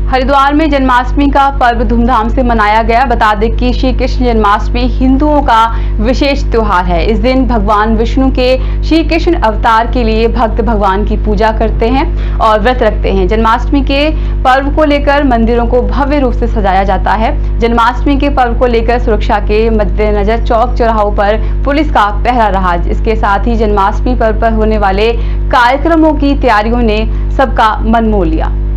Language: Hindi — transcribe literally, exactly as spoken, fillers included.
हरिद्वार में जन्माष्टमी का पर्व धूमधाम से मनाया गया। बता दें कि श्री कृष्ण जन्माष्टमी हिंदुओं का विशेष त्योहार है। इस दिन भगवान विष्णु के श्री कृष्ण अवतार के लिए भक्त भगवान की पूजा करते हैं और व्रत रखते हैं। जन्माष्टमी के पर्व को लेकर मंदिरों को भव्य रूप से सजाया जाता है। जन्माष्टमी के पर्व को लेकर सुरक्षा के मद्देनजर चौक चौराहों पर पुलिस का पहरा रहा। इसके साथ ही जन्माष्टमी पर्व पर होने वाले कार्यक्रमों की तैयारियों ने सबका मन मोह लिया।